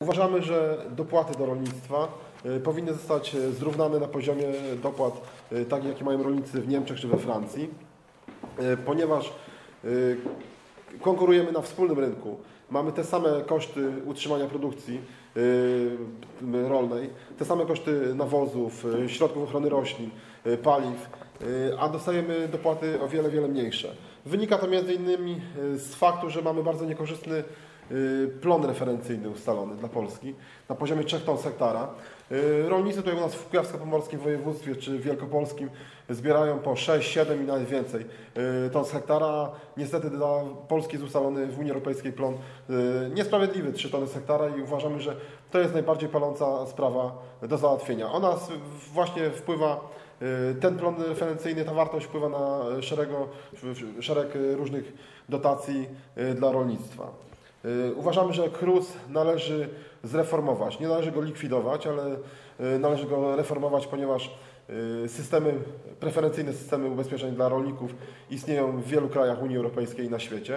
Uważamy, że dopłaty do rolnictwa powinny zostać zrównane na poziomie dopłat takich, jakie mają rolnicy w Niemczech czy we Francji, ponieważ konkurujemy na wspólnym rynku. Mamy te same koszty utrzymania produkcji rolnej, te same koszty nawozów, środków ochrony roślin, paliw, a dostajemy dopłaty o wiele, wiele mniejsze. Wynika to m.in. z faktu, że mamy bardzo niekorzystny plon referencyjny ustalony dla Polski na poziomie 3 ton z hektara. Rolnicy tutaj u nas w kujawsko-pomorskim województwie czy wielkopolskim zbierają po 6, 7 i nawet więcej ton z hektara. Niestety dla Polski jest ustalony w Unii Europejskiej plon niesprawiedliwy 3 tony z hektara i uważamy, że to jest najbardziej paląca sprawa do załatwienia. Ona właśnie wpływa, ten plon referencyjny, ta wartość wpływa na szereg różnych dotacji dla rolnictwa. Uważamy, że KRUS należy zreformować. Nie należy go likwidować, ale należy go reformować, ponieważ preferencyjne systemy ubezpieczeń dla rolników istnieją w wielu krajach Unii Europejskiej i na świecie.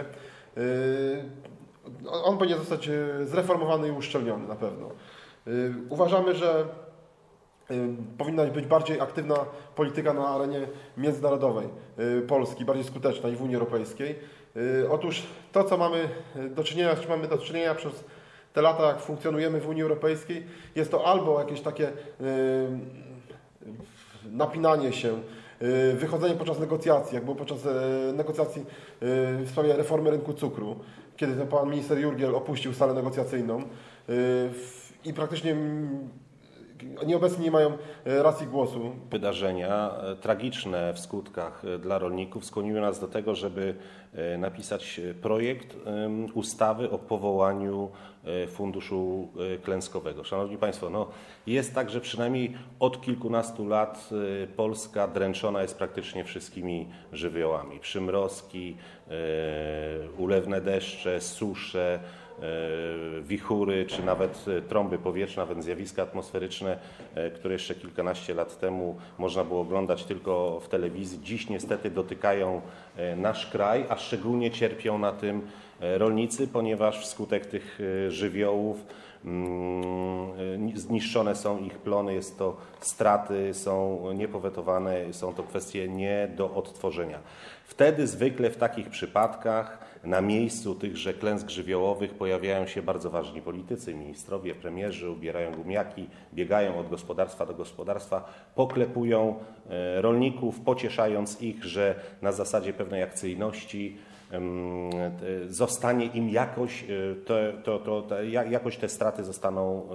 On powinien zostać zreformowany i uszczelniony na pewno. Uważamy, że powinna być bardziej aktywna polityka na arenie międzynarodowej Polski, bardziej skuteczna i w Unii Europejskiej. Otóż to, co mamy do czynienia przez te lata, jak funkcjonujemy w Unii Europejskiej, jest to albo jakieś takie napinanie się, wychodzenie podczas negocjacji, jak było podczas negocjacji w sprawie reformy rynku cukru, kiedy to pan minister Jurgiel opuścił salę negocjacyjną i praktycznie nieobecni nie mają racji głosu. Wydarzenia tragiczne w skutkach dla rolników skłoniły nas do tego, żeby napisać projekt ustawy o powołaniu Funduszu Klęskowego. Szanowni Państwo, jest tak, że przynajmniej od kilkunastu lat Polska dręczona jest praktycznie wszystkimi żywiołami. Przymrozki, ulewne deszcze, susze, wichury, czy nawet trąby powietrzne, nawet zjawiska atmosferyczne, które jeszcze kilkanaście lat temu można było oglądać tylko w telewizji, dziś niestety dotykają nasz kraj, a szczególnie cierpią na tym rolnicy, ponieważ wskutek tych żywiołów zniszczone są ich plony, jest to straty, są niepowetowane, są to kwestie nie do odtworzenia. Wtedy zwykle w takich przypadkach na miejscu tychże klęsk żywiołowych pojawiają się bardzo ważni politycy, ministrowie, premierzy, ubierają gumiaki, biegają od gospodarstwa do gospodarstwa, poklepują rolników, pocieszając ich, że na zasadzie pewnej akcyjności zostanie im jakoś te straty zostaną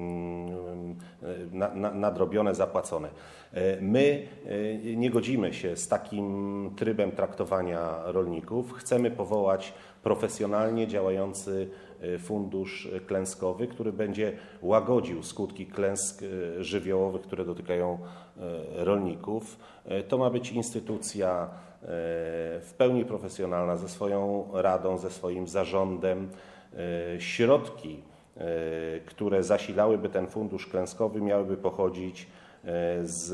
nadrobione, zapłacone. My nie godzimy się z takim trybem traktowania rolników. Chcemy powołać profesjonalnie działający fundusz klęskowy, który będzie łagodził skutki klęsk żywiołowych, które dotykają rolników. To ma być instytucja w pełni profesjonalna, ze swoją radą, ze swoim zarządem. Środki, które zasilałyby ten fundusz klęskowy, miałyby pochodzić z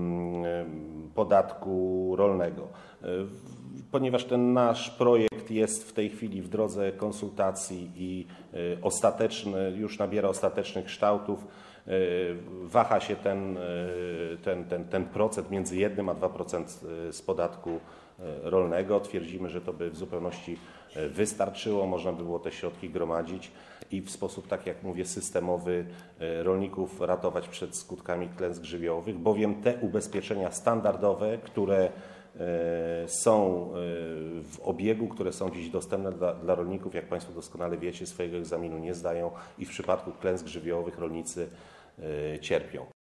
podatku rolnego. Ponieważ ten nasz projekt jest w tej chwili w drodze konsultacji i już nabiera ostatecznych kształtów, waha się ten procent między 1 a 2% z podatku rolnego. Twierdzimy, że to by w zupełności wystarczyło, można by było te środki gromadzić i w sposób, tak jak mówię, systemowy rolników ratować przed skutkami klęsk żywiołowych, bowiem te ubezpieczenia standardowe, które są w obiegu, które są dziś dostępne dla rolników, jak Państwo doskonale wiecie, swojego egzaminu nie zdają i w przypadku klęsk żywiołowych rolnicy cierpią.